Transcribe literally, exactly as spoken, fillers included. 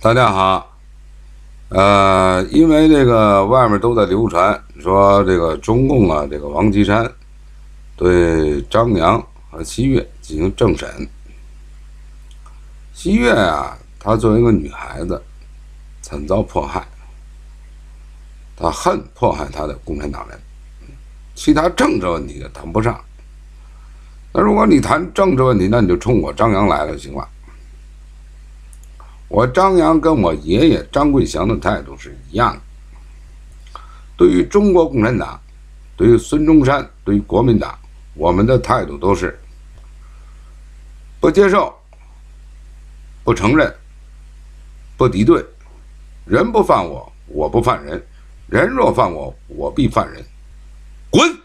大家好，呃，因为这个外面都在流传说这个中共啊，这个王岐山对张扬和西岳进行政审。西岳啊，她作为一个女孩子，惨遭迫害，她恨迫害她的共产党人，其他政治问题也谈不上。那如果你谈政治问题，那你就冲我张扬来了，行了。我张扬跟我爷爷张桂祥的态度是一样的，对于中国共产党，对于孙中山，对于国民党，我们的态度都是不接受、不承认、不敌对。人不犯我，我不犯人；人若犯我，我必犯人。滚！